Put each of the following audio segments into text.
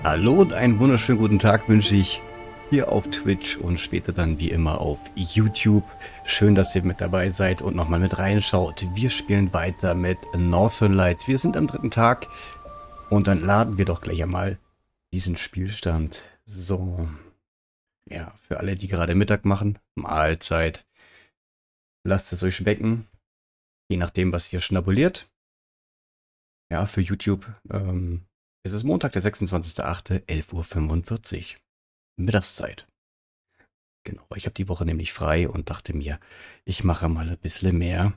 Hallo und einen wunderschönen guten Tag wünsche ich hier auf Twitch und später dann wie immer auf YouTube. Schön, dass ihr mit dabei seid und nochmal mit reinschaut. Wir spielen weiter mit Northern Lights. Wir sind am dritten Tag und dann laden wir doch gleich einmal diesen Spielstand. So, ja, für alle, die gerade Mittag machen, Mahlzeit. Lasst es euch schmecken, je nachdem, was ihr schnabuliert. Ja, für YouTube es ist Montag, der 26.08., 11:45 Uhr. Mittagszeit. Genau, ich habe die Woche nämlich frei und dachte mir, ich mache mal ein bisschen mehr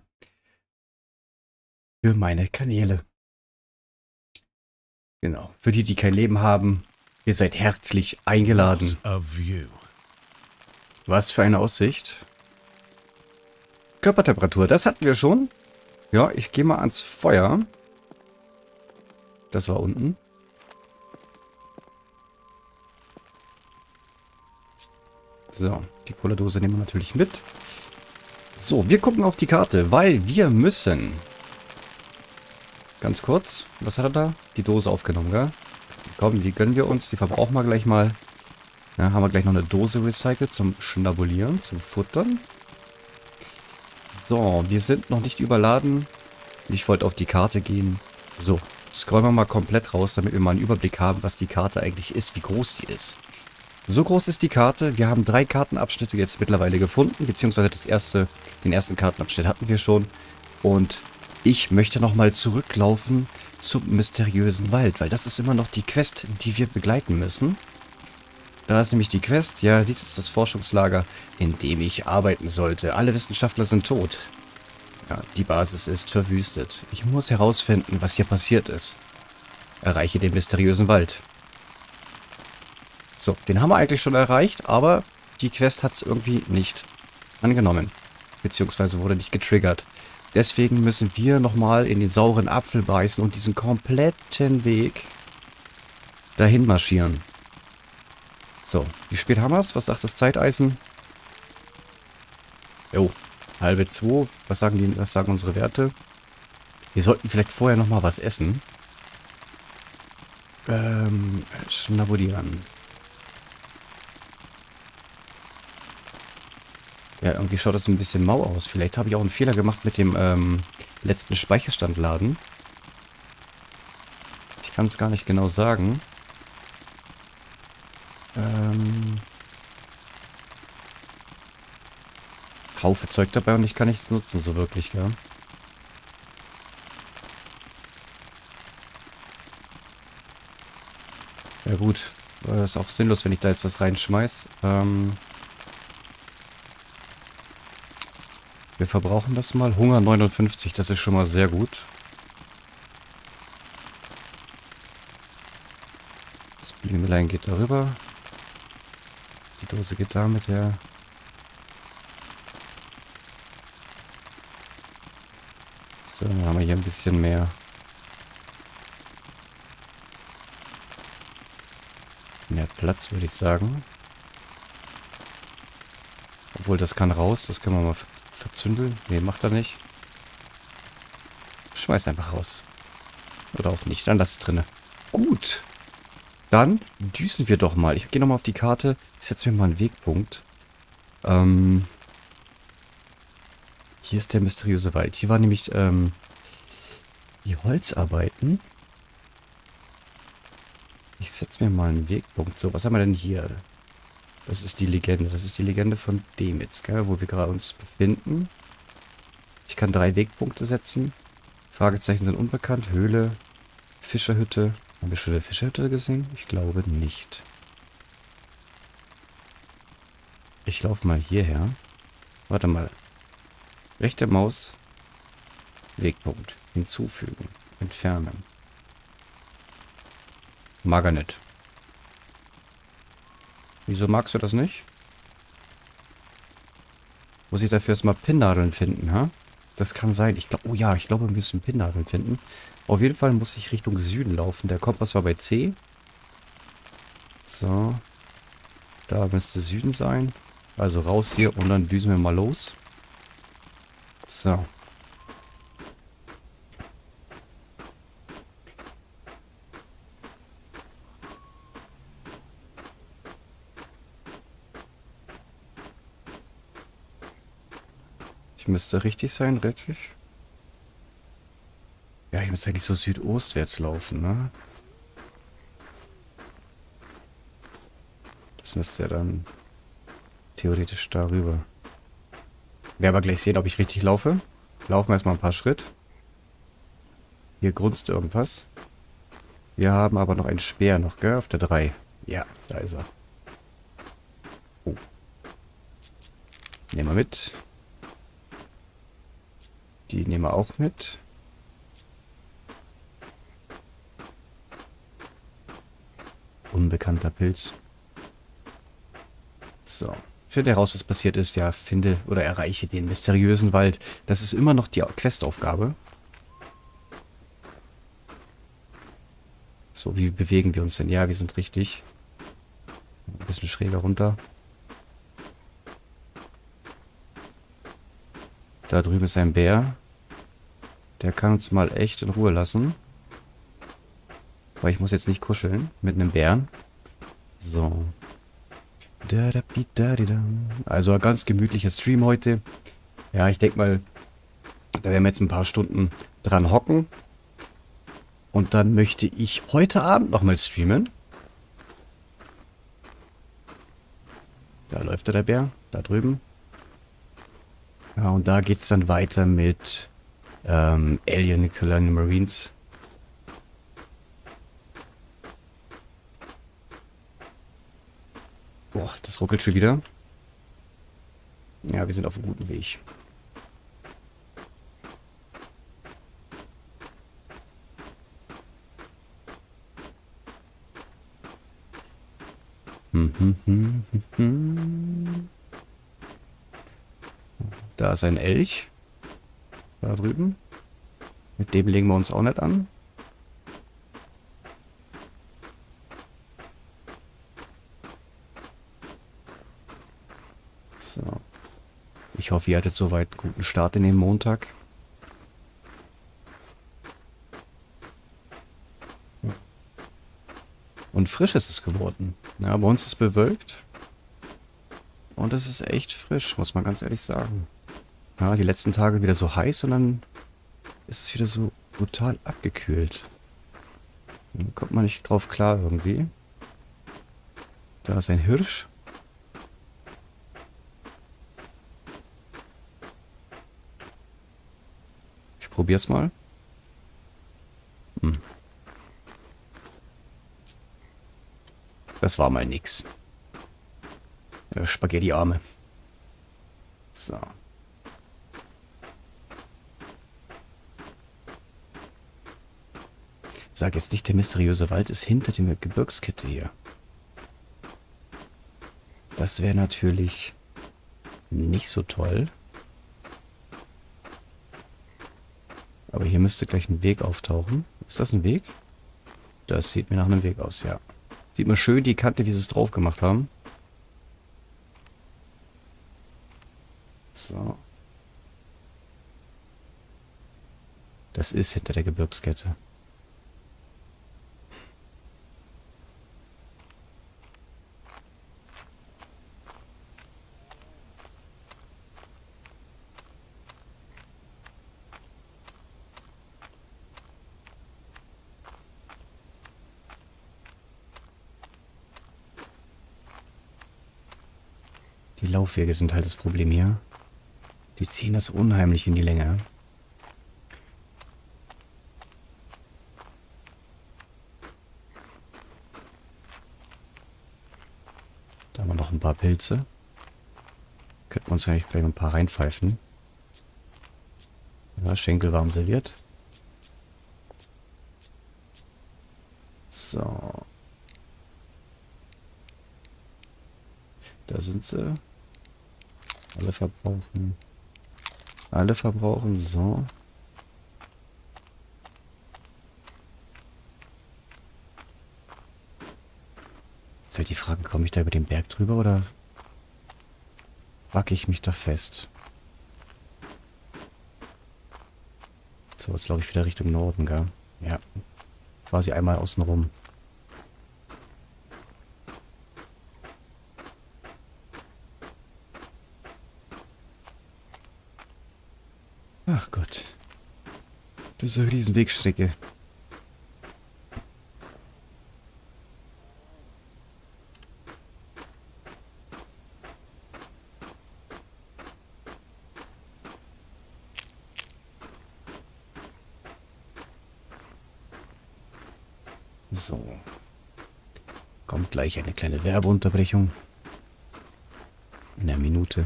für meine Kanäle. Genau, für die, die kein Leben haben, ihr seid herzlich eingeladen. Was für eine Aussicht. Körpertemperatur, das hatten wir schon. Ja, ich gehe mal ans Feuer. Das war unten. So, die Cola-Dose nehmen wir natürlich mit. So, wir gucken auf die Karte, weil wir müssen... Ganz kurz, was hat er da? Die Dose aufgenommen, gell? Komm, die gönnen wir uns, die verbrauchen wir gleich mal. Ja, haben wir gleich noch eine Dose recycelt zum Schnabulieren, zum Futtern. So, wir sind noch nicht überladen. Ich wollte auf die Karte gehen. So, scrollen wir mal komplett raus, damit wir mal einen Überblick haben, was die Karte eigentlich ist, wie groß die ist. So groß ist die Karte. Wir haben 3 Kartenabschnitte jetzt mittlerweile gefunden, beziehungsweise den ersten Kartenabschnitt hatten wir schon. Und ich möchte nochmal zurücklaufen zum mysteriösen Wald, weil das ist immer noch die Quest, die wir begleiten müssen. Da ist nämlich die Quest, ja, dies ist das Forschungslager, in dem ich arbeiten sollte. Alle Wissenschaftler sind tot. Ja, die Basis ist verwüstet. Ich muss herausfinden, was hier passiert ist. Erreiche den mysteriösen Wald. So, den haben wir eigentlich schon erreicht, aber die Quest hat es irgendwie nicht angenommen. Beziehungsweise wurde nicht getriggert. Deswegen müssen wir nochmal in den sauren Apfel beißen und diesen kompletten Weg dahin marschieren. So, wie spät haben wir es? Was sagt das Zeiteisen? Jo, 1:30. Was sagen unsere Werte? Wir sollten vielleicht vorher nochmal was essen. Schnabulieren. Ja, irgendwie schaut das ein bisschen mau aus. Vielleicht habe ich auch einen Fehler gemacht mit dem letzten Speicherstand laden. Ich kann es gar nicht genau sagen. Haufe Zeug dabei und ich kann nichts nutzen, so wirklich, ja. Ja gut, ist auch sinnlos, wenn ich da jetzt was reinschmeiß. Wir verbrauchen das mal. Hunger 59, das ist schon mal sehr gut. Das Blümelein geht darüber. Die Dose geht damit, ja. So, dann haben wir hier ein bisschen mehr. Mehr Platz, würde ich sagen. Obwohl, das kann raus. Das können wir mal verzündeln. Ne, macht er nicht. Schmeiß einfach raus. Oder auch nicht. Dann lass es drinne. Gut. Dann düsen wir doch mal. Ich gehe nochmal auf die Karte. Ich setze mir mal einen Wegpunkt. Hier ist der mysteriöse Wald. Hier war nämlich die Holzarbeiten. Ich setze mir mal einen Wegpunkt. So, was haben wir denn hier? Das ist die Legende. Das ist die Legende von Demitz, gell, wo wir gerade uns befinden. Ich kann 3 Wegpunkte setzen. Fragezeichen sind unbekannt. Höhle, Fischerhütte. Haben wir schon eine Fischerhütte gesehen? Ich glaube nicht. Ich laufe mal hierher. Warte mal. Rechte Maus. Wegpunkt. Hinzufügen. Entfernen. Mag er nicht. Wieso magst du das nicht? Muss ich dafür erstmal Pinnnadeln finden, ha? Das kann sein. Ich glaube, oh ja, ich glaube, wir müssen Pinnnadeln finden. Auf jeden Fall muss ich Richtung Süden laufen. Der Kompass war bei C. So. Da müsste Süden sein. Also raus hier und dann düsen wir mal los. So. Ich müsste richtig sein, richtig? Ja, ich müsste eigentlich so südostwärts laufen, ne? Das müsste ja dann theoretisch darüber. Werden wir gleich sehen, ob ich richtig laufe. Laufen wir erstmal ein paar Schritt. Hier grunzt irgendwas. Wir haben aber noch einen Speer noch, gell? Auf der 3. Ja, da ist er. Oh. Nehmen wir mit. Die nehmen wir auch mit. Unbekannter Pilz. So. Finde heraus, was passiert ist. Ja, finde oder erreiche den mysteriösen Wald. Das ist immer noch die Questaufgabe. So, wie bewegen wir uns denn? Ja, wir sind richtig. Ein bisschen schräger runter. Da drüben ist ein Bär. Der kann uns mal echt in Ruhe lassen. Weil ich muss jetzt nicht kuscheln mit einem Bären. So. Also ein ganz gemütlicher Stream heute. Ja, ich denke mal, da werden wir jetzt ein paar Stunden dran hocken. Und dann möchte ich heute Abend nochmal streamen. Da läuft der Bär, da drüben. Ja, und da geht's dann weiter mit Alien Colonial Marines. Boah, das ruckelt schon wieder. Ja, wir sind auf einem guten Weg. Da ist ein Elch. Da drüben. Mit dem legen wir uns auch nicht an. So. Ich hoffe, ihr hattet soweit einen guten Start in den Montag. Und frisch ist es geworden. Ja, bei uns ist es bewölkt. Und es ist echt frisch, muss man ganz ehrlich sagen. Ja, die letzten Tage wieder so heiß und dann ist es wieder so brutal abgekühlt. Da kommt man nicht drauf klar irgendwie. Da ist ein Hirsch. Ich probier's mal. Das war mal nix. Spaghetti-Arme. So. Sag jetzt nicht, der mysteriöse Wald ist hinter der Gebirgskette hier. Das wäre natürlich nicht so toll. Aber hier müsste gleich ein Weg auftauchen. Ist das ein Weg? Das sieht mir nach einem Weg aus, ja. Sieht man schön die Kante, wie sie es drauf gemacht haben. So. Das ist hinter der Gebirgskette. Die Laufwege sind halt das Problem hier. Die ziehen das unheimlich in die Länge. Da haben wir noch ein paar Pilze. Könnten wir uns eigentlich gleich ein paar reinpfeifen. Ja, Schenkel warm serviert. So. Da sind sie. Alle verbrauchen. Alle verbrauchen, so. Jetzt halt die Frage, komme ich da über den Berg drüber oder wacke ich mich da fest? So, jetzt laufe ich wieder Richtung Norden, gell? Ja. Quasi einmal außen rum. Ach Gott. Das ist eine riesen Wegstrecke. So. Kommt gleich eine kleine Werbeunterbrechung. In einer Minute.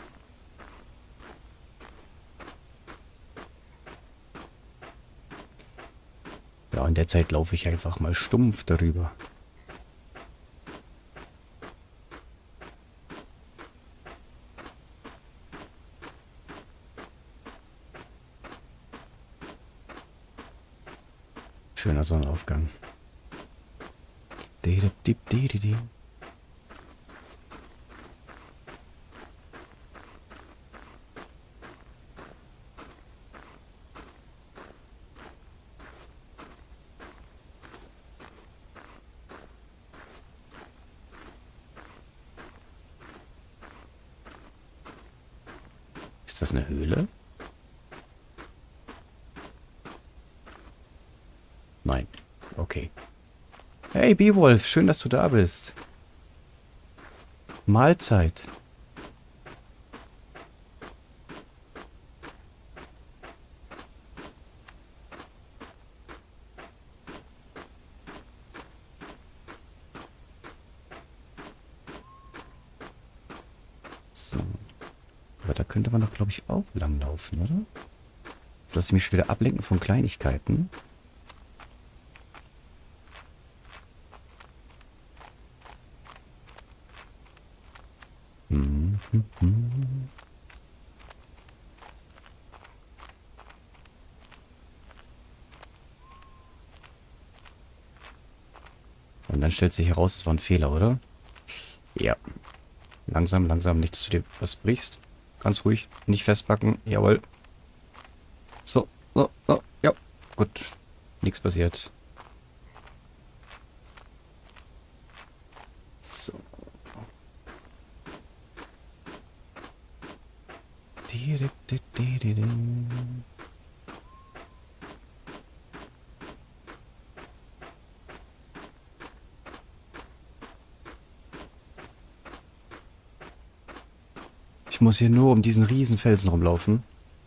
Ja, in der Zeit laufe ich einfach mal stumpf darüber. Schöner Sonnenaufgang. Ist das eine Höhle? Nein. Okay. Hey, Beowulf, schön, dass du da bist. Mahlzeit. So. Aber da könnte man doch, glaube ich, auch langlaufen, oder? Jetzt lasse ich mich schon wieder ablenken von Kleinigkeiten. Und dann stellt sich heraus, es war ein Fehler, oder? Ja. Langsam, langsam, nicht, dass du dir was brichst. Ganz ruhig, nicht festpacken. Jawohl. So, so, so, ja. Gut. Nichts passiert. So. Ich muss hier nur um diesen riesen Felsen rumlaufen.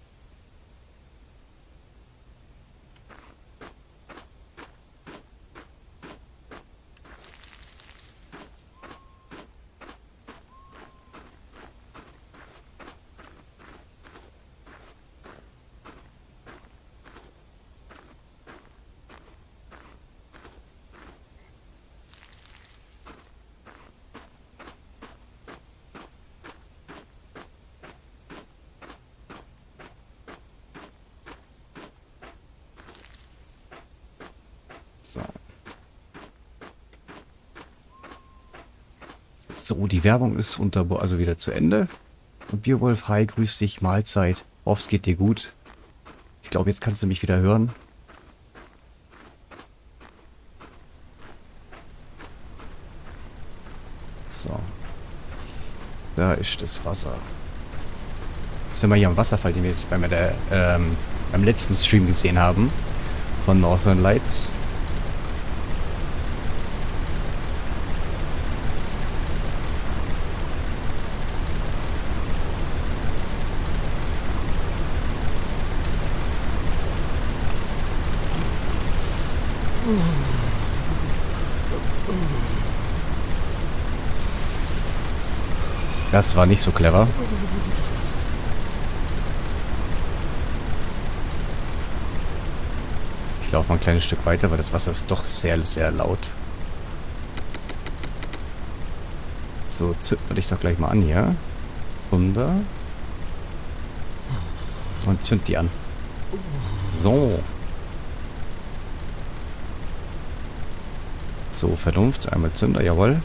So. So, die Werbung ist also wieder zu Ende. Und Beowulf, hi, grüß dich, Mahlzeit. Hoffe, es geht dir gut. Ich glaube, jetzt kannst du mich wieder hören. So. Da ist das Wasser. Jetzt sind wir hier am Wasserfall, den wir jetzt beim letzten Stream gesehen haben. Von Northern Lights. Das war nicht so clever. Ich laufe mal ein kleines Stück weiter, weil das Wasser ist doch sehr, sehr laut. So, zünden wir dich doch gleich mal an hier. Wunder. Und zünd die an. So. So, Vernunft. Einmal Zünder, jawohl.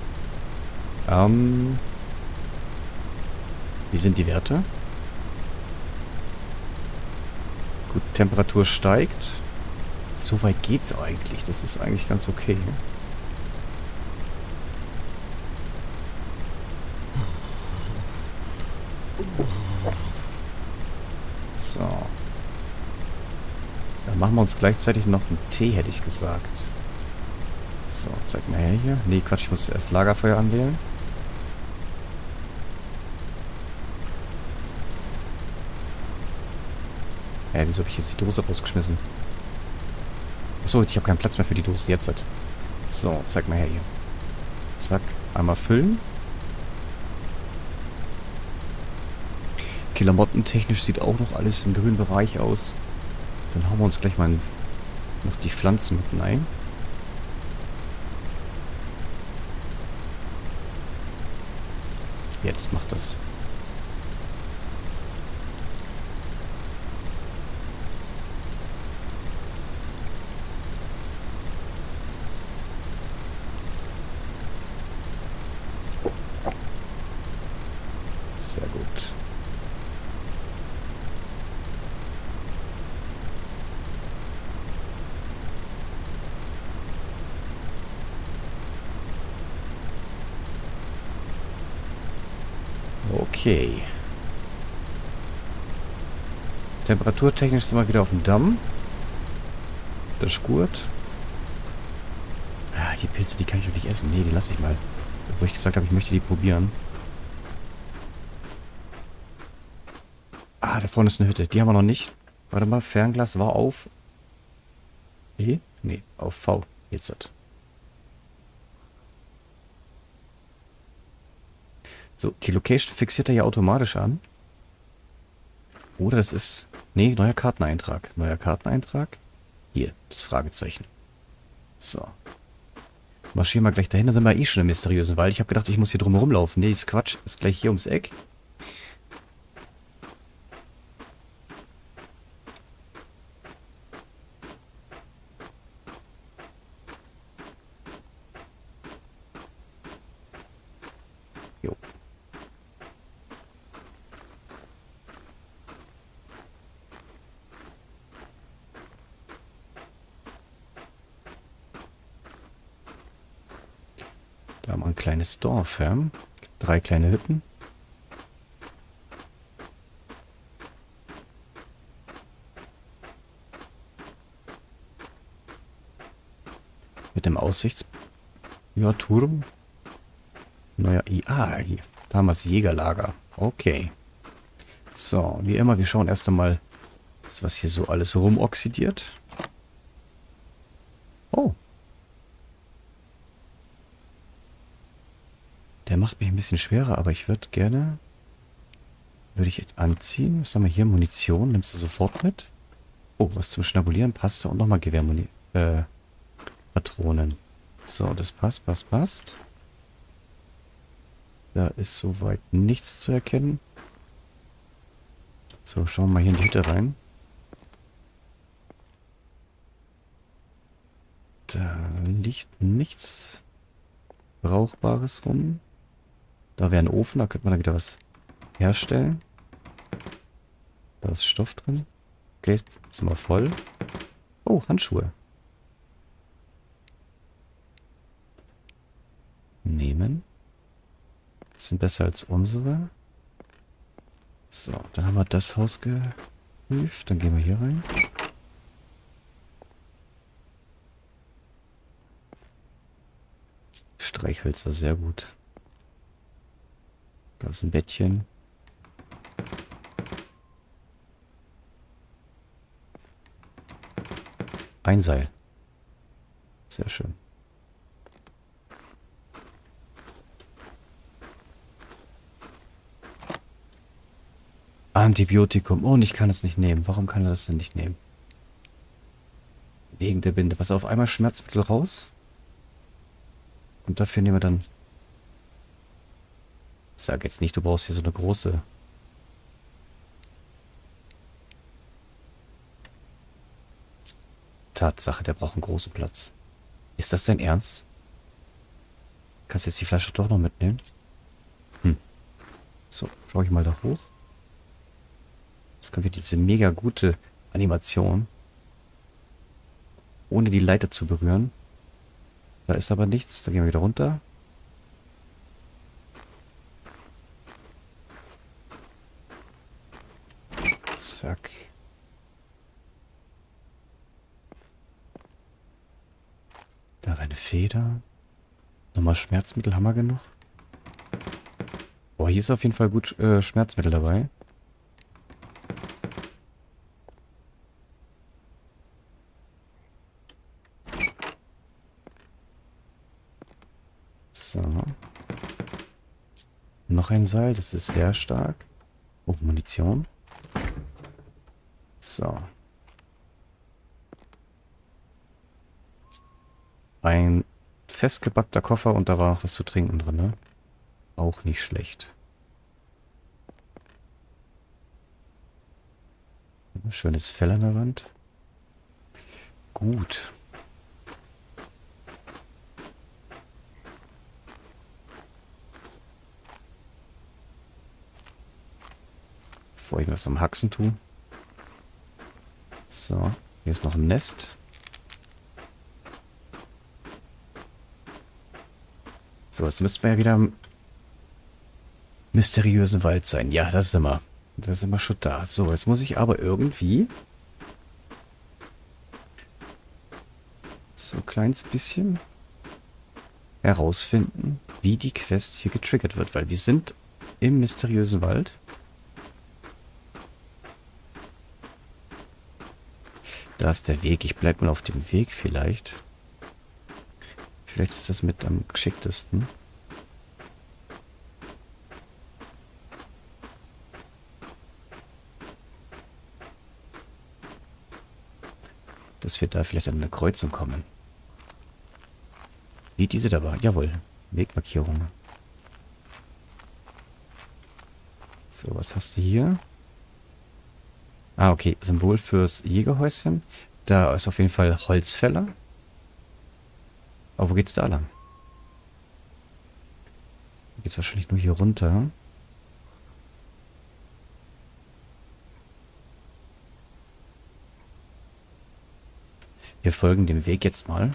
Wie sind die Werte? Gut, Temperatur steigt. So weit geht's eigentlich. Das ist eigentlich ganz okay. So. Dann machen wir uns gleichzeitig noch einen Tee, hätte ich gesagt. So, zeig mal her hier. Nee, Quatsch, ich muss erst Lagerfeuer anwählen. Wieso habe ich jetzt die Dose rausgeschmissen? Achso, ich habe keinen Platz mehr für die Dose. Jetzt halt. So, zeig mal her hier. Zack, einmal füllen. Klamottentechnisch sieht auch noch alles im grünen Bereich aus. Dann hauen wir uns gleich mal noch die Pflanzen mit rein. Jetzt macht das. Sehr gut. Okay. Temperaturtechnisch sind wir wieder auf dem Damm. Das ist gut. Ah, die Pilze, die kann ich doch nicht essen. Nee, die lasse ich mal. Obwohl ich gesagt habe, ich möchte die probieren. Ah, da vorne ist eine Hütte. Die haben wir noch nicht. Warte mal, Fernglas war auf E? Nee, auf V. Jetzt hat. So, die Location fixiert er ja automatisch an. Oder das ist... Nee, neuer Karteneintrag. Neuer Karteneintrag. Hier, das Fragezeichen. So. Marschieren wir gleich dahin. Da sind wir eh schon im mysteriösen Wald. Ich habe gedacht, ich muss hier drum rumlaufen. Nee, ist Quatsch. Ist gleich hier ums Eck. Jo. Da haben wir ein kleines Dorf, ja. 3 kleine Hütten. Mit dem Ja, Turm. Neuer hier. Da haben wir das Jägerlager. Okay. So, wie immer, wir schauen erst einmal, was hier so alles rumoxidiert. Oh. Der macht mich ein bisschen schwerer, aber ich würde gerne... Würde ich anziehen. Was haben wir hier? Munition. Nimmst du sofort mit? Oh, was zum Schnabulieren. Pasta und nochmal Patronen. So, das passt, passt. Da ist soweit nichts zu erkennen. So, schauen wir mal hier in die Hütte rein. Da liegt nichts Brauchbares rum. Da wäre ein Ofen, da könnte man da wieder was herstellen. Da ist Stoff drin. Okay, jetzt sind wir voll. Oh, Handschuhe. Nehmen. Sind besser als unsere. So, dann haben wir das Haus geprüft. Dann gehen wir hier rein. Streichhölzer, sehr gut. Da ist ein Bettchen. Ein Seil. Sehr schön. Antibiotikum. Oh, und ich kann es nicht nehmen. Warum kann er das denn nicht nehmen? Wegen der Binde. Was auf einmal Schmerzmittel raus? Und dafür nehmen wir dann... Sag jetzt nicht, du brauchst hier so eine große... Tatsache, der braucht einen großen Platz. Ist das dein Ernst? Kannst du jetzt die Flasche doch noch mitnehmen? So, schaue ich mal da hoch. Jetzt können wir diese mega gute Animation, ohne die Leiter zu berühren. Da ist aber nichts. Da gehen wir wieder runter. Zack. Da deine Feder. Nochmal Schmerzmittel, haben wir genug? Oh, hier ist auf jeden Fall gut Schmerzmittel dabei. So. Noch ein Seil, das ist sehr stark. Oh, Munition. So. Ein festgepackter Koffer und da war noch was zu trinken drin, ne? Auch nicht schlecht. Schönes Fell an der Wand. Gut. Bevor ich was am Haxen tue. So, hier ist noch ein Nest. So, jetzt müssten wir ja wieder im mysteriösen Wald sein. Ja, da sind wir. Da sind wir schon da. So, jetzt muss ich aber irgendwie so ein kleines bisschen herausfinden, wie die Quest hier getriggert wird, weil wir sind im mysteriösen Wald. Da ist der Weg. Ich bleibe mal auf dem Weg vielleicht. Vielleicht ist das mit am geschicktesten. Dass wir da vielleicht an eine Kreuzung kommen. Wie diese da war. Jawohl. Wegmarkierung. So, was hast du hier? Ah, okay. Symbol fürs Jägerhäuschen. Da ist auf jeden Fall Holzfäller. Aber wo geht's da lang? Da geht's wahrscheinlich nur hier runter. Wir folgen dem Weg jetzt mal.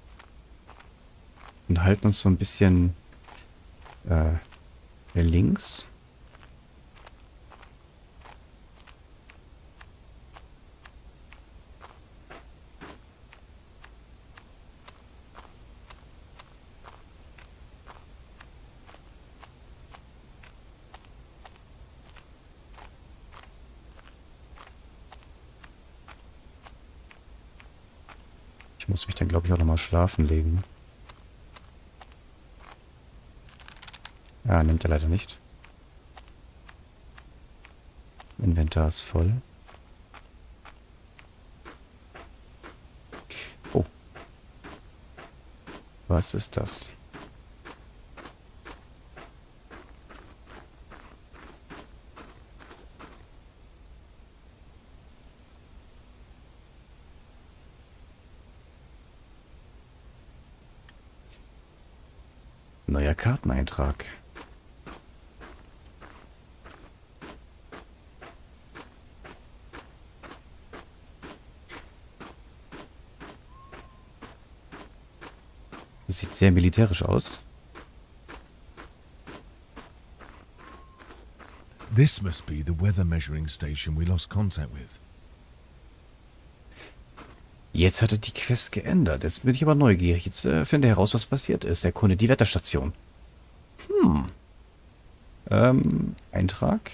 Und halten uns so ein bisschen links. Ich muss mich dann, glaube ich, auch nochmal schlafen legen. Ja, nimmt er leider nicht. Inventar ist voll. Oh. Was ist das? Neuer Karteneintrag. Das sieht sehr militärisch aus. This must be the weather measuring station we lost contact with. Jetzt hat er die Quest geändert. Jetzt bin ich aber neugierig. Jetzt finde heraus, was passiert ist. Erkunde die Wetterstation. Eintrag.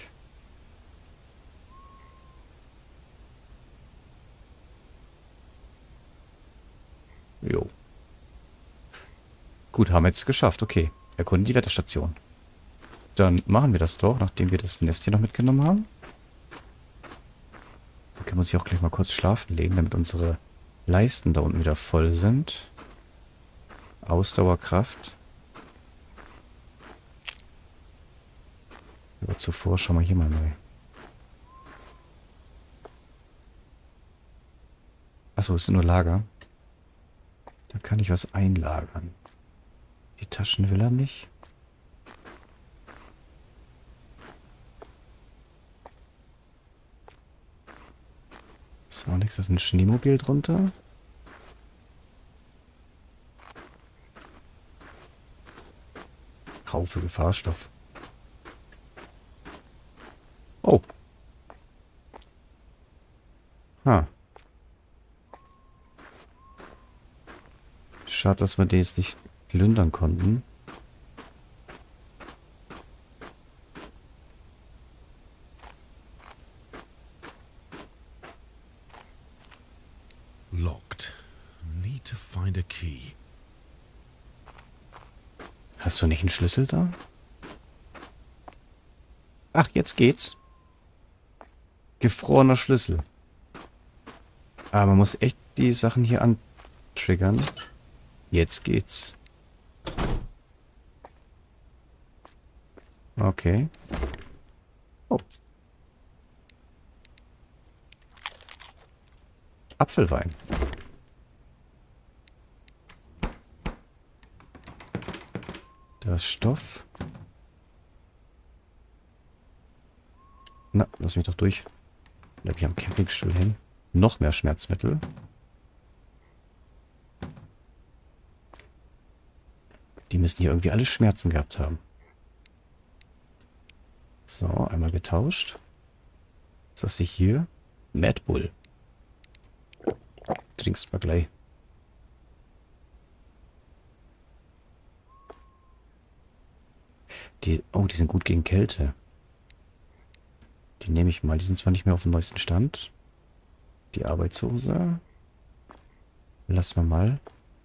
Jo. Gut, haben wir jetzt geschafft. Okay. Erkunde die Wetterstation. Dann machen wir das doch, nachdem wir das Nest hier noch mitgenommen haben. Okay, muss ich auch gleich mal kurz schlafen legen, damit unsere Leisten da unten wieder voll sind. Ausdauerkraft. Aber zuvor schauen wir hier mal neu. Achso, es sind nur Lager. Da kann ich was einlagern. Die Taschen will er nicht. So, nichts ist ein Schneemobil drunter. Haufe Gefahrstoff. Oh. Schade, dass wir den jetzt nicht plündern konnten. Locked. Need to find a key. Hast du nicht einen Schlüssel da? Ach, jetzt geht's. Gefrorener Schlüssel. Aber man muss echt die Sachen hier antriggern. Jetzt geht's. Okay. Oh. Apfelwein. Da ist Stoff. Na, lass mich doch durch. Bleib hier am Campingstuhl hin. Noch mehr Schmerzmittel. Die müssen hier irgendwie alle Schmerzen gehabt haben. So, einmal getauscht. Was ist das hier? Mad Bull. Trinkst mal gleich. Die sind gut gegen Kälte. Die nehme ich mal. Die sind zwar nicht mehr auf dem neuesten Stand. Die Arbeitshose. Lassen wir mal.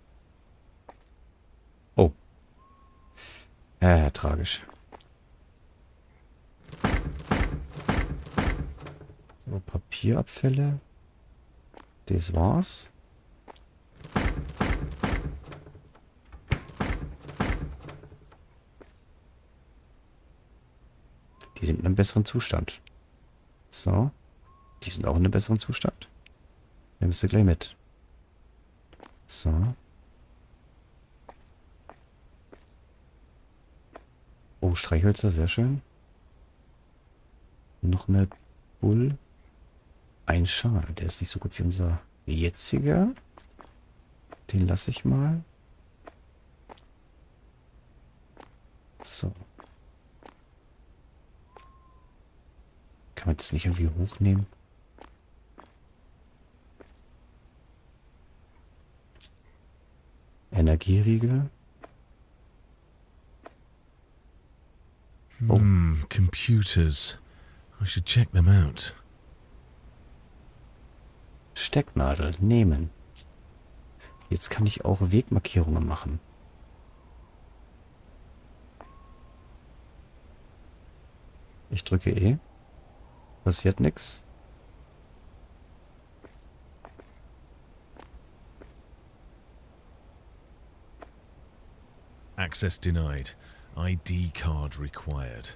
Oh. Tragisch. So, Papierabfälle. Das war's. Die sind in einem besseren Zustand. So. Die sind auch in einem besseren Zustand. Nimmst du gleich mit. So. Oh, Streichhölzer, sehr schön. Noch mehr Bull. Ein Schal, der ist nicht so gut wie unser jetziger. Den lasse ich mal. So. Kann man das nicht irgendwie hochnehmen? Energieriegel. Oh. Computers. I should check them out. Stecknadel nehmen. Jetzt kann ich auch Wegmarkierungen machen. Ich drücke E. Passiert nichts. Access denied. ID card required.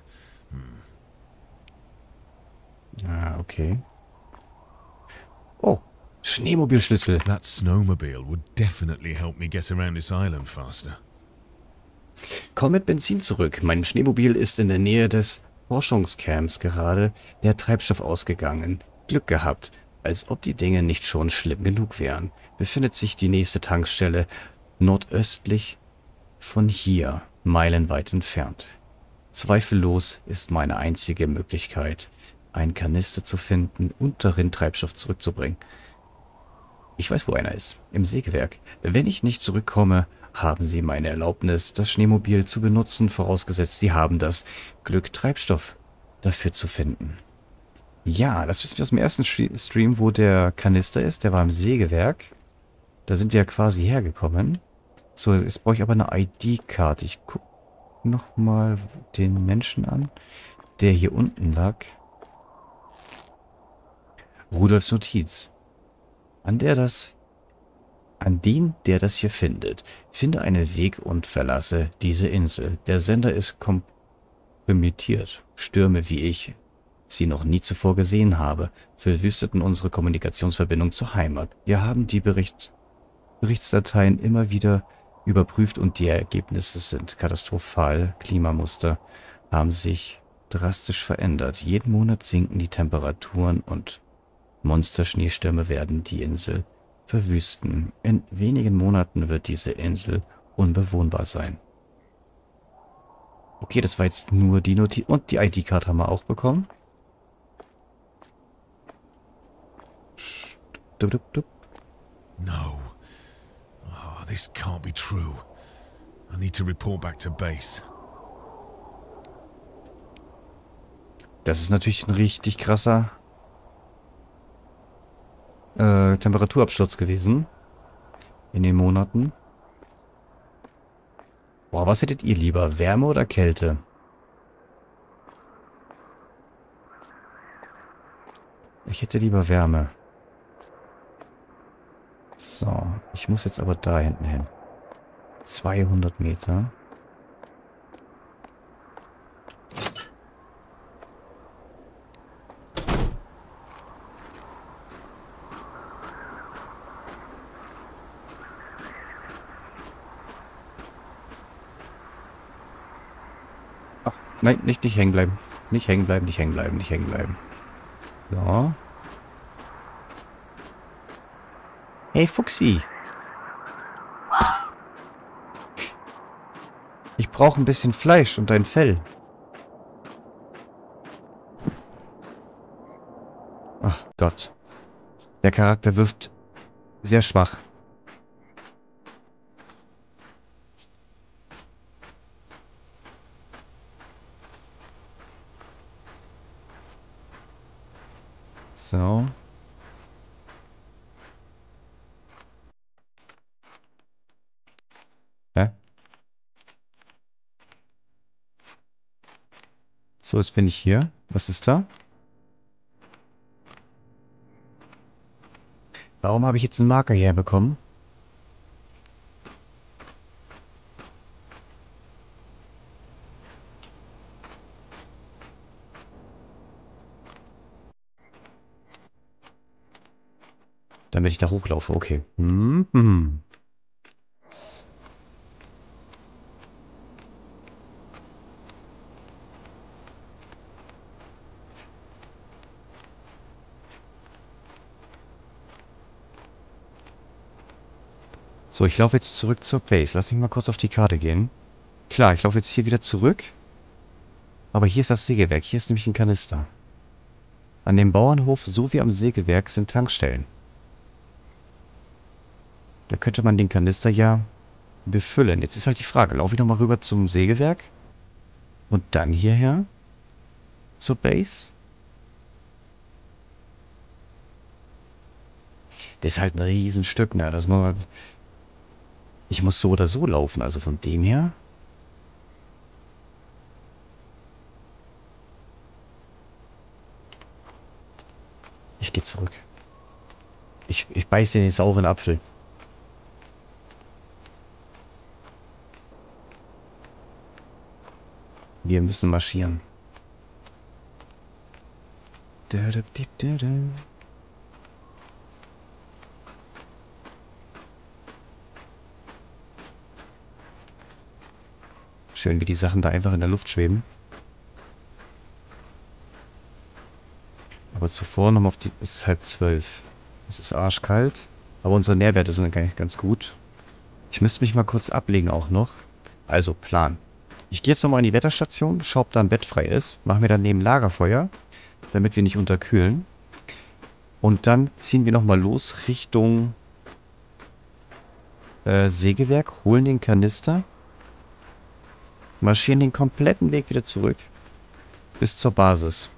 Ah, okay. Oh, Schneemobilschlüssel. That snowmobile would definitely help me get around this island faster. Komm mit Benzin zurück. Mein Schneemobil ist in der Nähe des Forschungscamps gerade. Der Treibstoff ausgegangen. Glück gehabt. Als ob die Dinge nicht schon schlimm genug wären. Befindet sich die nächste Tankstelle nordöstlich von hier, meilenweit entfernt. Zweifellos ist meine einzige Möglichkeit, einen Kanister zu finden und darin Treibstoff zurückzubringen. Ich weiß, wo einer ist. Im Sägewerk. Wenn ich nicht zurückkomme, haben Sie meine Erlaubnis, das Schneemobil zu benutzen, vorausgesetzt Sie haben das Glück, Treibstoff dafür zu finden. Ja, das wissen wir aus dem ersten Stream, wo der Kanister ist. Der war im Sägewerk. Da sind wir quasi hergekommen. So, jetzt brauche ich aber eine ID-Karte. Ich gucke nochmal den Menschen an, der hier unten lag. Rudolfs Notiz. An den, der das hier findet. Finde einen Weg und verlasse diese Insel. Der Sender ist kompromittiert. Stürme wie ich sie noch nie zuvor gesehen habe, verwüsteten unsere Kommunikationsverbindung zur Heimat. Wir haben die Berichtsdateien immer wieder überprüft und die Ergebnisse sind katastrophal. Klimamuster haben sich drastisch verändert. Jeden Monat sinken die Temperaturen und Monsterschneestürme werden die Insel verwüsten. In wenigen Monaten wird diese Insel unbewohnbar sein. Okay, das war jetzt nur die Notiz. Und die ID-Card haben wir auch bekommen. No. Oh, this can't be true. I need to report back to base. Das ist natürlich ein richtig krasser Temperaturabsturz gewesen. In den Monaten. Boah, was hättet ihr lieber? Wärme oder Kälte? Ich hätte lieber Wärme. So, ich muss jetzt aber da hinten hin. 200 Meter. Ach, nein, nicht hängen bleiben. Nicht hängen bleiben, nicht hängen bleiben, nicht hängen bleiben. So. Hey, Fuchsi. Ich brauche ein bisschen Fleisch und ein Fell. Ach Gott. Der Charakter wirft sehr schwach. So. Hä? So, jetzt bin ich hier. Was ist da? Warum habe ich jetzt einen Marker herbekommen? Damit ich da hochlaufe, okay. Hm. So, ich laufe jetzt zurück zur Base. Lass mich mal kurz auf die Karte gehen. Klar, ich laufe jetzt hier wieder zurück. Aber hier ist das Sägewerk. Hier ist nämlich ein Kanister. An dem Bauernhof sowie am Sägewerk sind Tankstellen. Da könnte man den Kanister ja befüllen. Jetzt ist halt die Frage, laufe ich nochmal rüber zum Sägewerk? Und dann hierher? Zur Base? Das ist halt ein Riesenstück, ne? Ich muss so oder so laufen, also von dem her. Ich gehe zurück. Ich beiße den sauren Apfel. Wir müssen marschieren. Schön, wie die Sachen da einfach in der Luft schweben. Aber zuvor nochmal auf die... Es ist 11:30. Es ist arschkalt. Aber unsere Nährwerte sind eigentlich ganz gut. Ich müsste mich mal kurz ablegen auch noch. Also, Plan. Ich gehe jetzt nochmal in die Wetterstation, schaue, ob da ein Bett frei ist. Mache mir daneben Lagerfeuer, damit wir nicht unterkühlen. Und dann ziehen wir nochmal los Richtung Sägewerk, holen den Kanister, marschieren den kompletten Weg wieder zurück bis zur Basis.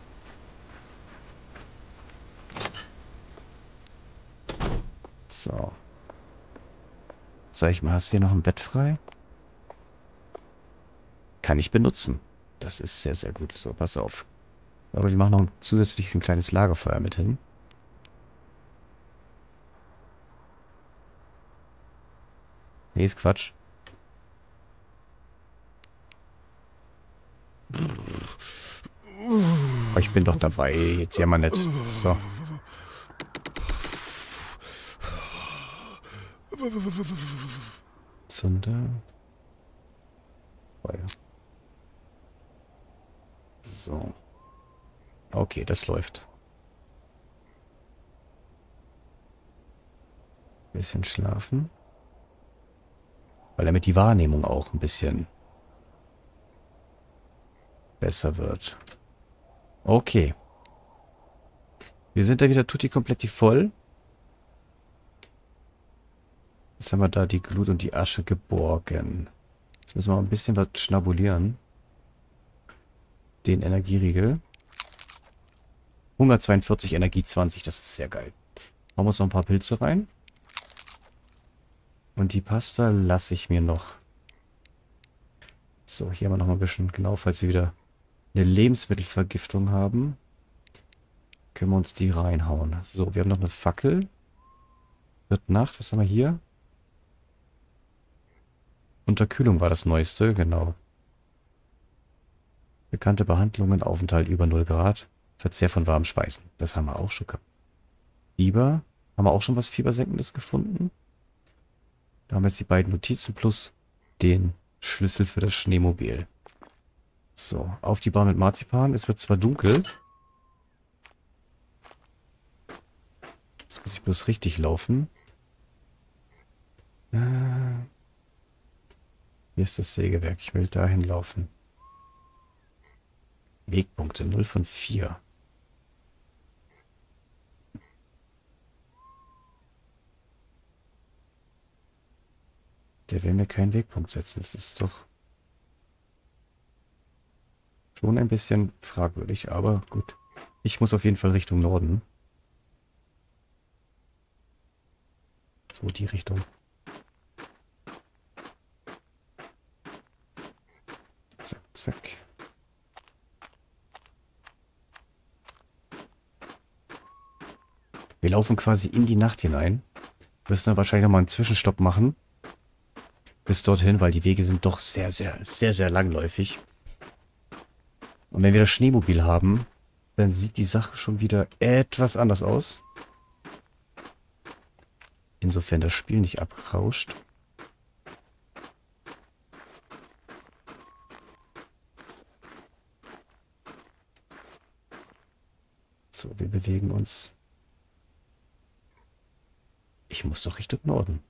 So. Sag ich mal, hast du hier noch ein Bett frei? Kann ich benutzen. Das ist sehr, sehr gut. So, pass auf. Aber wir machen noch zusätzlich ein kleines Lagerfeuer mit hin. Nee, ist Quatsch. Aber ich bin doch dabei. Jetzt jammer nicht. So. Zunder. Feuer. So. Okay, das läuft. Bisschen schlafen. Weil damit die Wahrnehmung auch ein bisschen besser wird. Okay. Wir sind da wieder tutti kompletti voll. Jetzt haben wir da die Glut und die Asche geborgen. Jetzt müssen wir mal ein bisschen was schnabulieren. Den Energieriegel. Hunger 42, Energie 20. Das ist sehr geil. Machen wir uns noch ein paar Pilze rein. Und die Pasta lasse ich mir noch. So, hier haben wir noch mal ein bisschen, genau, falls wir wieder eine Lebensmittelvergiftung haben, können wir uns die reinhauen. So, wir haben noch eine Fackel. Wird Nacht, was haben wir hier? Unterkühlung war das Neueste, genau. Bekannte Behandlungen, Aufenthalt über 0 Grad. Verzehr von warmen Speisen. Das haben wir auch schon gehabt. Fieber. Haben wir auch schon was Fiebersenkendes gefunden? Da haben wir jetzt die beiden Notizen plus den Schlüssel für das Schneemobil. So, auf die Bahn mit Marzipan. Es wird zwar dunkel. Jetzt muss ich bloß richtig laufen. Hier ist das Sägewerk. Ich will dahin laufen. Wegpunkte 0 von 4. Der will mir keinen Wegpunkt setzen. Das ist doch schon ein bisschen fragwürdig, aber gut. Ich muss auf jeden Fall Richtung Norden. So, die Richtung. Zack, zack. Wir laufen quasi in die Nacht hinein. Müssen dann wahrscheinlich nochmal einen Zwischenstopp machen. Bis dorthin, weil die Wege sind doch sehr, sehr, sehr, sehr langläufig. Und wenn wir das Schneemobil haben, dann sieht die Sache schon wieder etwas anders aus. Insofern das Spiel nicht abrauscht. So, wir bewegen uns. Ich muss doch Richtung Norden.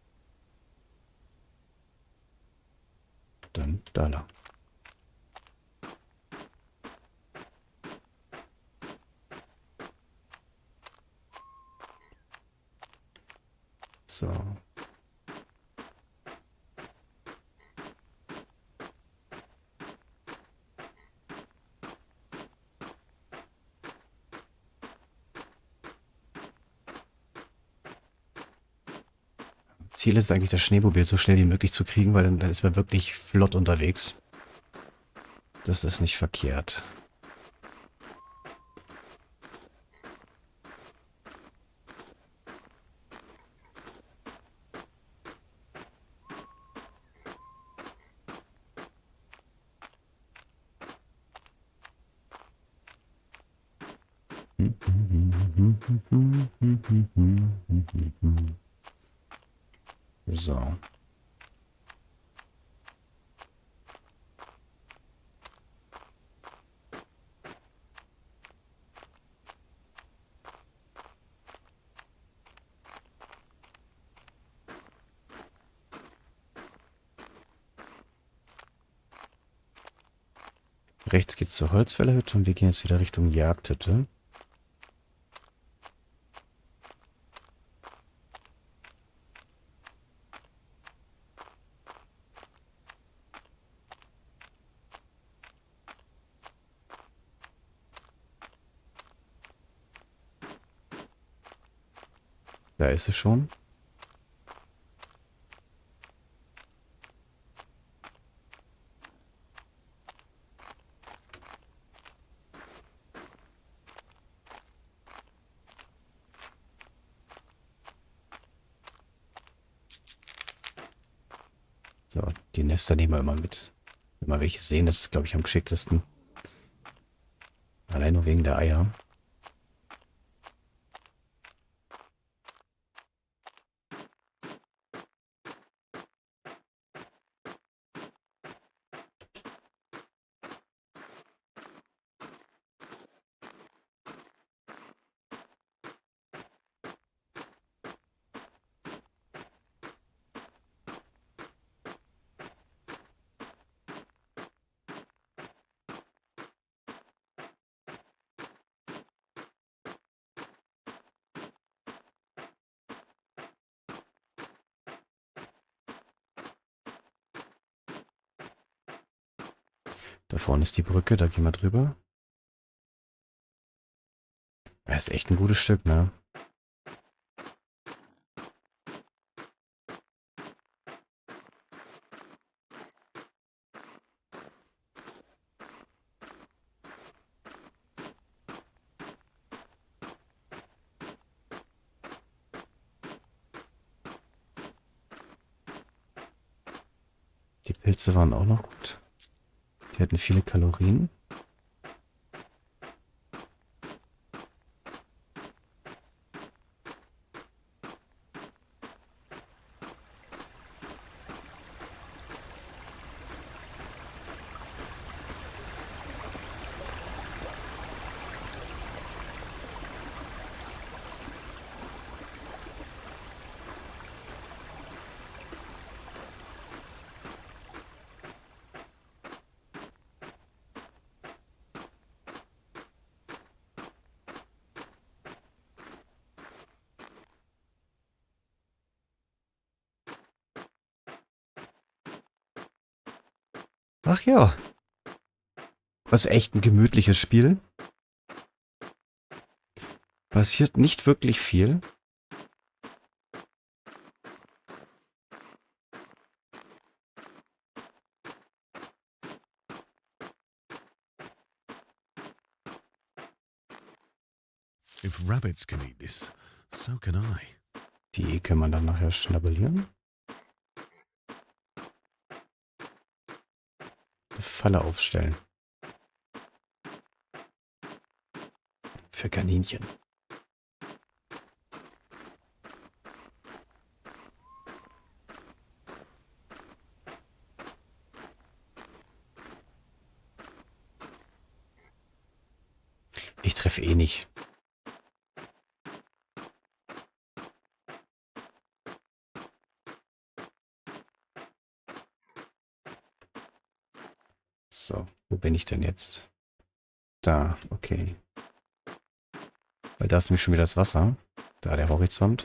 Dann da lang. So. Ziel ist eigentlich, das Schneemobil so schnell wie möglich zu kriegen, weil dann ist man wirklich flott unterwegs. Das ist nicht verkehrt. So. Rechts geht's zur Holzfällerhütte und wir gehen jetzt wieder Richtung Jagdhütte. Da ist sie schon. So, die Nester nehmen wir immer mit. Wenn wir welche sehen, das ist, glaube ich, am geschicktesten. Allein nur wegen der Eier. Da vorne ist die Brücke, da gehen wir drüber. Das ist echt ein gutes Stück, ne? Die Pilze waren auch noch gut. Die hatten viele Kalorien. Ach ja. Das ist echt ein gemütliches Spiel. Passiert nicht wirklich viel. If rabbits can eat this, so can I. Die kann man dann nachher schnabulieren. Eine Falle aufstellen. Für Kaninchen. Ich treffe eh nicht. So, wo bin ich denn jetzt? Da, okay. Weil da ist nämlich schon wieder das Wasser. Da der Horizont.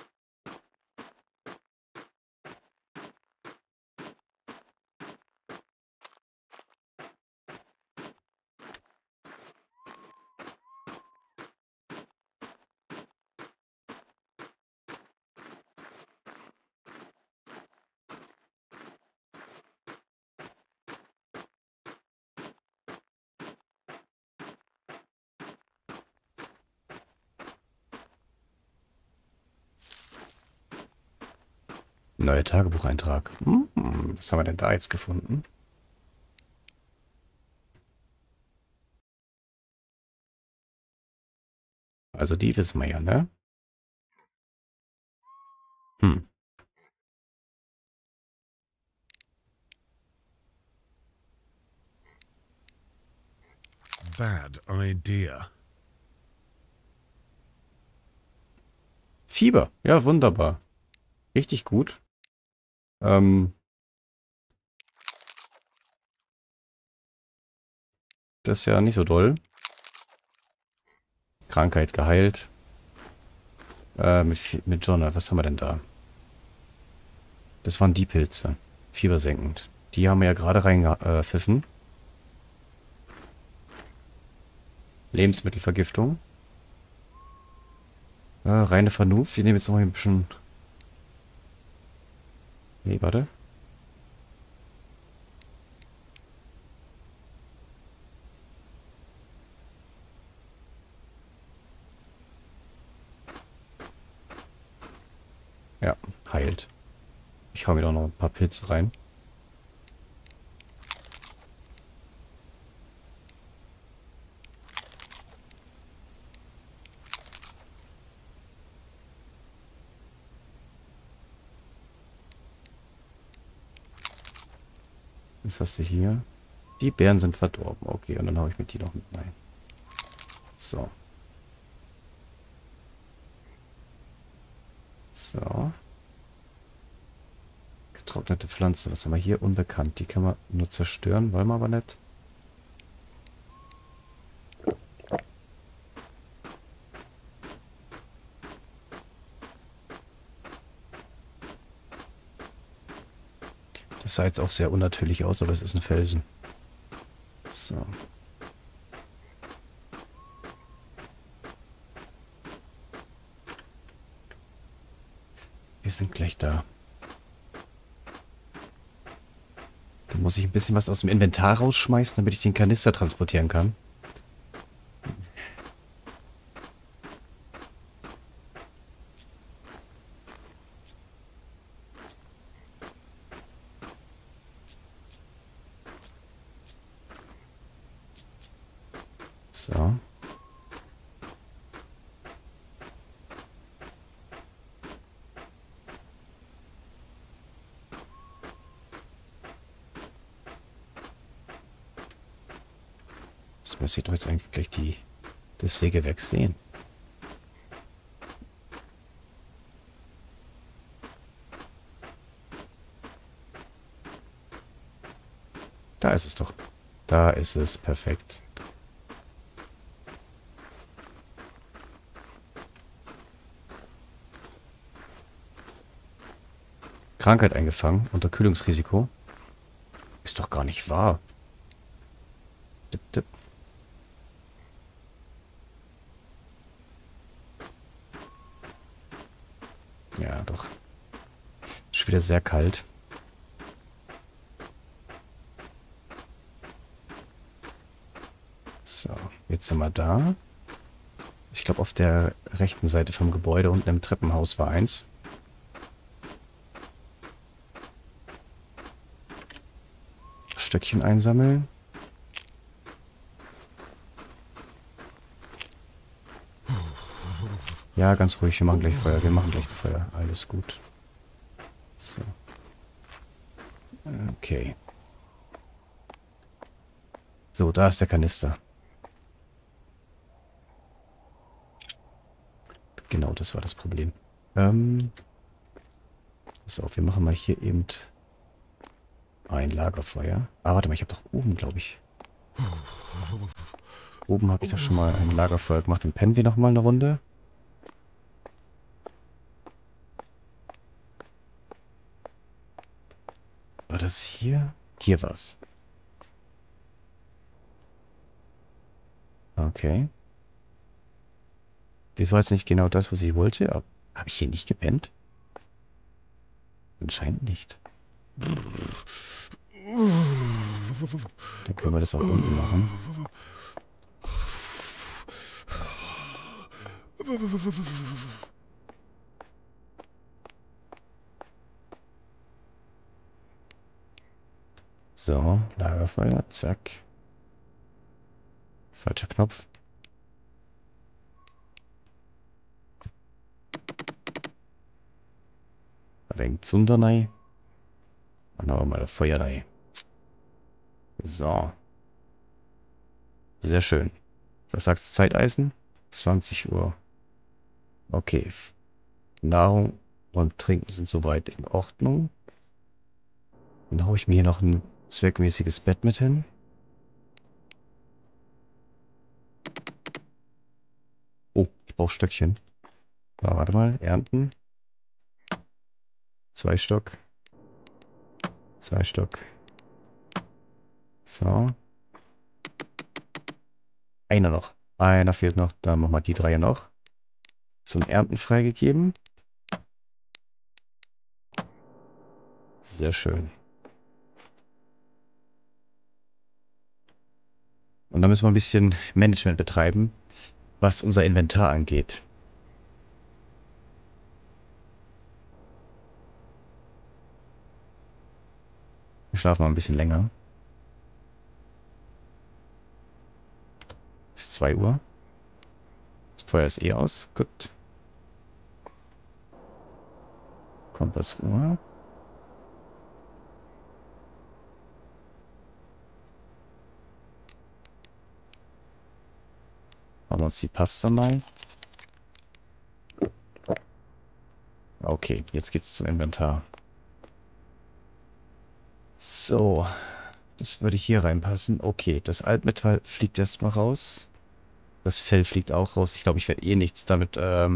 Neuer Tagebucheintrag. Was haben wir denn da jetzt gefunden? Also die wissen wir ja, ne? Hm. Bad idea. Fieber. Ja, wunderbar. Richtig gut. Das ist ja nicht so doll. Krankheit geheilt. Mit Jonah, was haben wir denn da? Das waren die Pilze. Fiebersenkend. Die haben wir ja gerade reingepfiffen. Lebensmittelvergiftung. Reine Vernunft. Wir nehmen jetzt noch ein bisschen... Nee, warte. Ja, heilt. Ich hau mir doch noch ein paar Pilze rein. Was hast du hier? Die Beeren sind verdorben. Okay, und dann hau ich mit die noch mit rein. So. So. Getrocknete Pflanze. Was haben wir hier? Unbekannt. Die kann man nur zerstören. Wollen wir aber nicht. Das sah jetzt auch sehr unnatürlich aus, aber es ist ein Felsen. So. Wir sind gleich da. Dann muss ich ein bisschen was aus dem Inventar rausschmeißen, damit ich den Kanister transportieren kann. So. Das müsste ich doch jetzt eigentlich gleich das Sägewerk sehen. Da ist es doch. Da ist es. Perfekt. Krankheit eingefangen. Unterkühlungsrisiko. Ist doch gar nicht wahr. Tipp, tipp. Ja, doch. Ist wieder sehr kalt. So, jetzt sind wir da. Ich glaube, auf der rechten Seite vom Gebäude unten im Treppenhaus war eins. Stöckchen einsammeln. Ja, ganz ruhig. Wir machen gleich Feuer. Wir machen gleich Feuer. Alles gut. So. Okay. So, da ist der Kanister. Genau, das war das Problem. Pass auf, wir machen mal hier eben ein Lagerfeuer. Ah, warte mal, ich habe doch oben, glaube ich. Oben habe ich doch schon mal ein Lagerfeuer gemacht. Dann pennen wir nochmal eine Runde. War das hier? Hier war's. Okay. Das war jetzt nicht genau das, was ich wollte. Aber habe ich hier nicht gepennt? Anscheinend nicht. Dann können wir das auch unten machen. So, Lagerfeuer, zack. Falscher Knopf. Ein wenig Zunder rein. Und dann mal Feuer rein. So. Sehr schön. Was sagt's Zeiteisen? 20 Uhr. Okay. Nahrung und Trinken sind soweit in Ordnung. Dann haue ich mir hier noch ein zweckmäßiges Bett mit hin. Oh, ich brauche Stöckchen. Ah, warte mal. Ernten. 2 Stock. 2 Stock. So. Einer noch. Einer fehlt noch. Dann machen wir die 3 noch. Zum Ernten freigegeben. Sehr schön. Und dann müssen wir ein bisschen Management betreiben, was unser Inventar angeht. Wir schlafen mal ein bisschen länger. Bis 2 Uhr. Das Feuer ist eh aus. Gut. Kompassuhr. Machen wir uns die Pasta mal. Okay, jetzt geht's zum Inventar. So. Das würde hier reinpassen. Okay, das Altmetall fliegt erstmal raus. Das Fell fliegt auch raus. Ich glaube, ich werde eh nichts damit,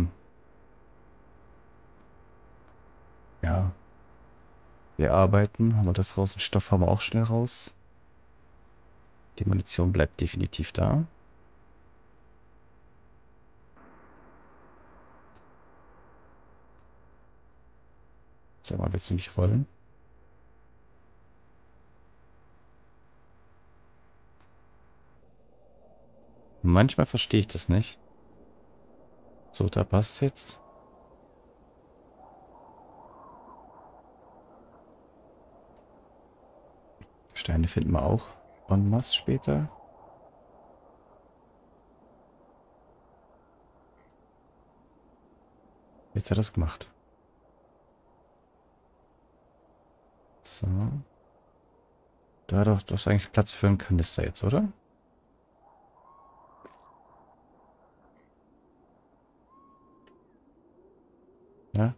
ja, bearbeiten. Haben wir das raus? Den Stoff haben wir auch schnell raus. Die Munition bleibt definitiv da. Sag mal, willst du mich rollen? Manchmal verstehe ich das nicht. So, da passt's jetzt. Steine finden wir auch en masse später. Jetzt hat er es gemacht. So. Da hat doch das eigentlich Platz für einen Kanister jetzt, oder? Ja.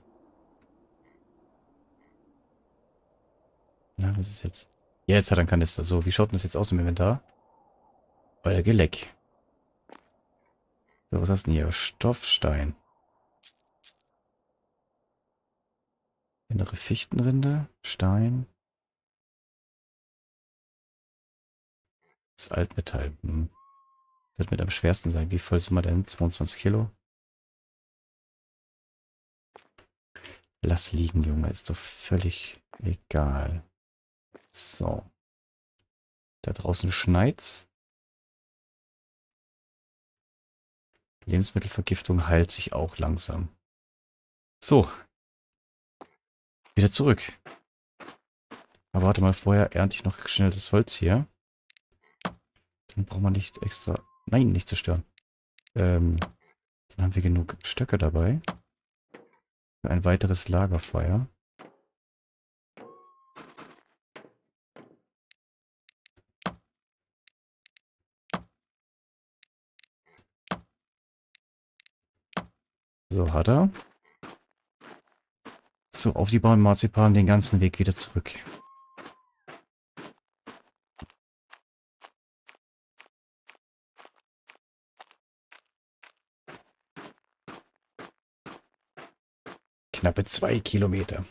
Na, was ist jetzt? Ja, jetzt hat er einen Kanister. So, wie schaut denn das jetzt aus im Inventar? Euer Geleck. So, was hast du denn hier? Stoffstein. Innere Fichtenrinde. Stein. Das Altmetall. Wird mit am schwersten sein. Wie voll sind wir denn? 22 Kilo? Lass liegen, Junge. Ist doch völlig egal. So. Da draußen schneit's. Lebensmittelvergiftung heilt sich auch langsam. So. Wieder zurück. Aber warte mal, vorher ernte ich noch schnell das Holz hier. Dann brauchen wir nicht extra... Nein, nicht zerstören. Dann haben wir genug Stöcke dabei. Für ein weiteres Lagerfeuer. So, hat er. So, auf die Bauernmarzipan den ganzen Weg wieder zurück. Knappe 2 Kilometer.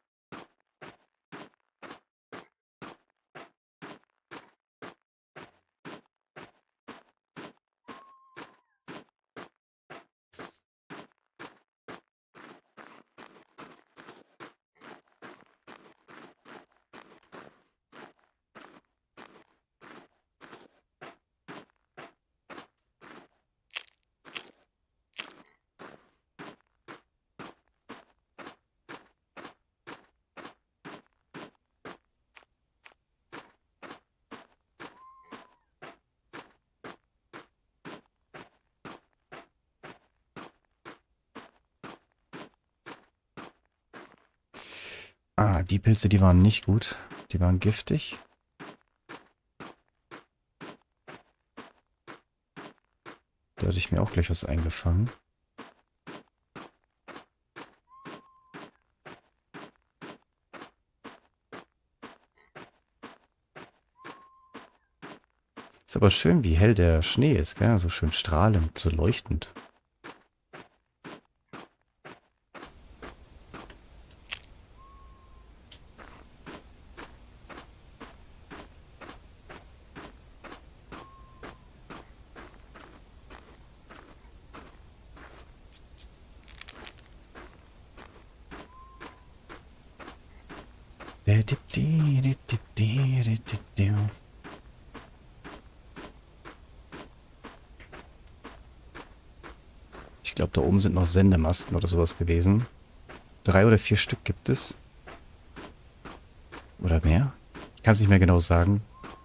Ah, die Pilze, die waren nicht gut. Die waren giftig. Da hatte ich mir auch gleich was eingefangen. Ist aber schön, wie hell der Schnee ist, gell? So schön strahlend, so leuchtend. Ich glaube, da oben sind noch Sendemasten oder sowas gewesen. 3 oder 4 Stück gibt es. Oder mehr? Ich kann es nicht mehr genau sagen.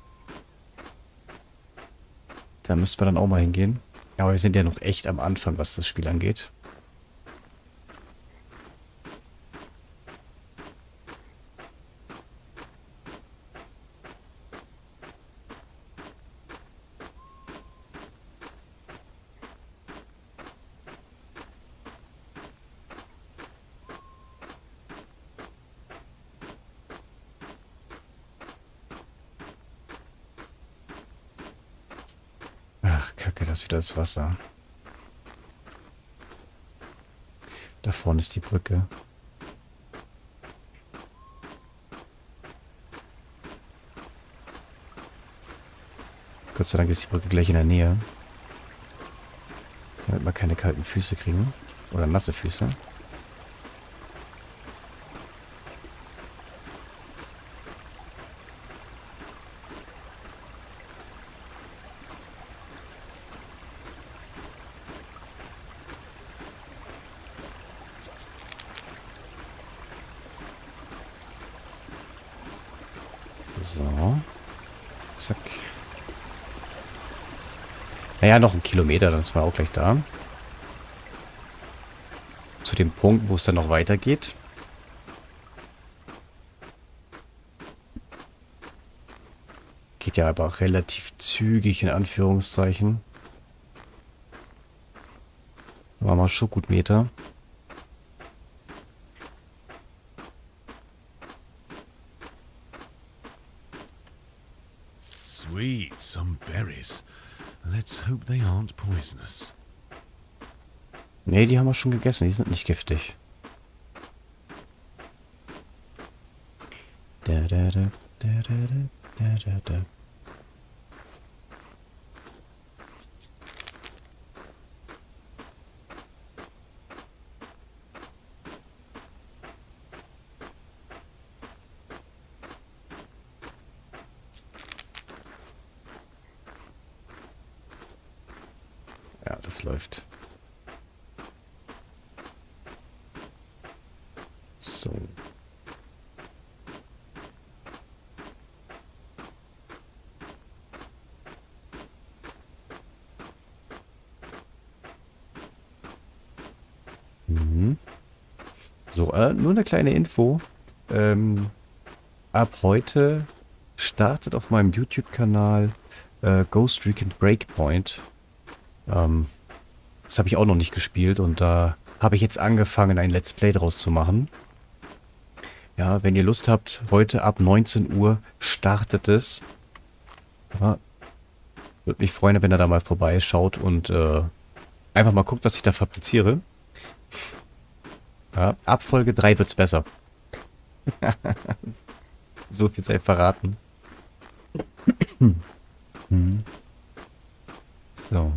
Da müsste man dann auch mal hingehen. Aber wir sind ja noch echt am Anfang, was das Spiel angeht. Ach, Kacke, das ist wieder das Wasser. Da vorne ist die Brücke. Gott sei Dank ist die Brücke gleich in der Nähe. Damit wir keine kalten Füße kriegen. Oder nasse Füße. So. Zack. Naja, noch 1 Kilometer, dann sind wir auch gleich da. Zu dem Punkt, wo es dann noch weitergeht. Geht ja aber auch relativ zügig, in Anführungszeichen. Da waren wir schon gut Meter. Sweet, some berries. Let's hope they aren't poisonous. Nee, die haben wir schon gegessen. Die sind nicht giftig. Da, da, da, da, da, da, da, da. Ja, das läuft. So. So, nur eine kleine Info. Ab heute startet auf meinem YouTube-Kanal Ghost Recon Breakpoint. Das habe ich auch noch nicht gespielt und da habe ich jetzt angefangen, ein Let's Play draus zu machen. Ja, wenn ihr Lust habt, heute ab 19 Uhr startet es. Ja, würde mich freuen, wenn ihr da mal vorbeischaut und einfach mal guckt, was ich da fabriziere. Ja, ab Folge 3 wird's besser. So viel sei verraten. So.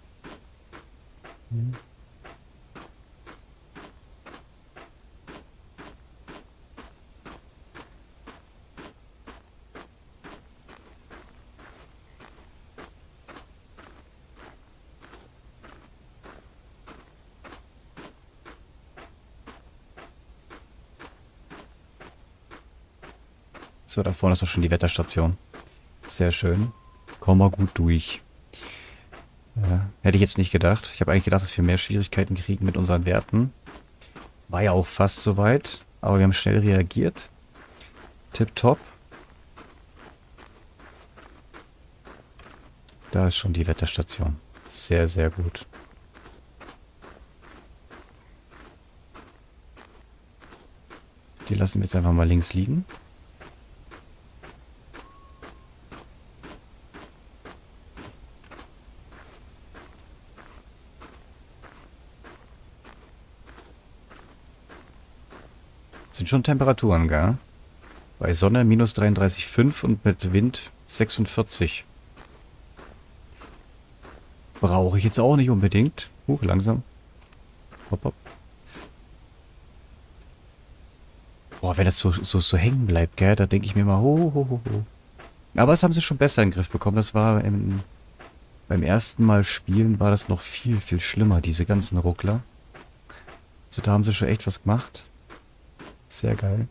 So, da vorne ist auch schon die Wetterstation. Sehr schön. Kommen wir gut durch. Ja, hätte ich jetzt nicht gedacht. Ich habe eigentlich gedacht, dass wir mehr Schwierigkeiten kriegen mit unseren Werten. War ja auch fast soweit. Aber wir haben schnell reagiert. Tipptopp. Da ist schon die Wetterstation. Sehr, sehr gut. Die lassen wir jetzt einfach mal links liegen. Sind schon Temperaturen, gell? Bei Sonne minus 33,5 und mit Wind 46. Brauche ich jetzt auch nicht unbedingt. Huch, langsam. Hopp, hopp. Boah, wenn das so hängen bleibt, gell, da denke ich mir mal, ho. Aber das haben sie schon besser in den Griff bekommen. Das war beim ersten Mal spielen war das noch viel, viel schlimmer, diese ganzen Ruckler. Also da haben sie schon echt was gemacht. Sehr geil.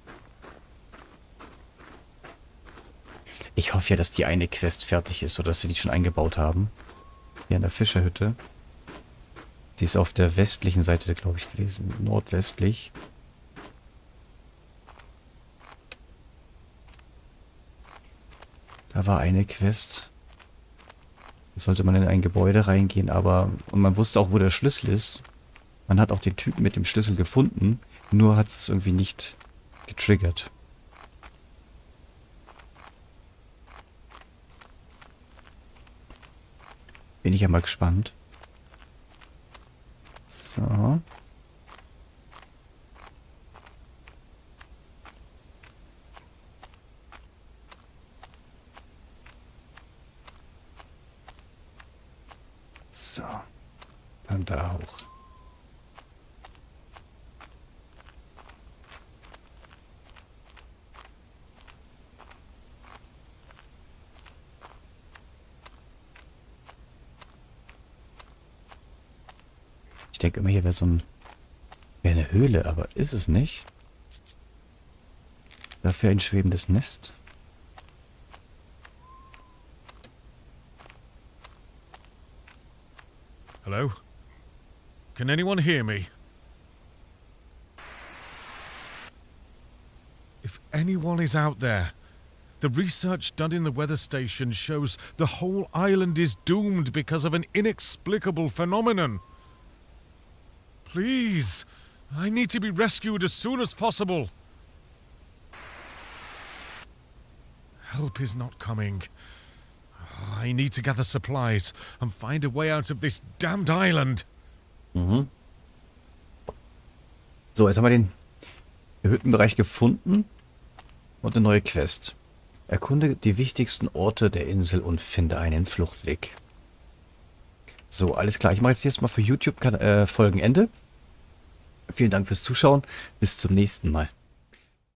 Ich hoffe ja, dass die eine Quest fertig ist oder dass sie die schon eingebaut haben. Hier in der Fischerhütte. Die ist auf der westlichen Seite, glaube ich, gewesen. Nordwestlich. Da war eine Quest. Da sollte man in ein Gebäude reingehen, aber... Und man wusste auch, wo der Schlüssel ist. Man hat auch den Typen mit dem Schlüssel gefunden. Nur hat es irgendwie nicht getriggert. Bin ich ja mal gespannt. So. So. Dann da hoch. Ich denke immer, hier wäre wäre eine Höhle, aber ist es nicht. Dafür ein schwebendes Nest. Hello? Can anyone hear me? If anyone is out there, the research done in the weather station shows the whole island is doomed because of an inexplicable phenomenon. Please, I need to be rescued as soon as possible. Help is not coming. I need to gather supplies and find a way out of this damned island. Mhm. So, jetzt haben wir den Hüttenbereich gefunden und eine neue Quest. Erkunde die wichtigsten Orte der Insel und finde einen Fluchtweg. So, alles klar. Ich mache jetzt mal für YouTube Folgenende. Vielen Dank fürs Zuschauen. Bis zum nächsten Mal.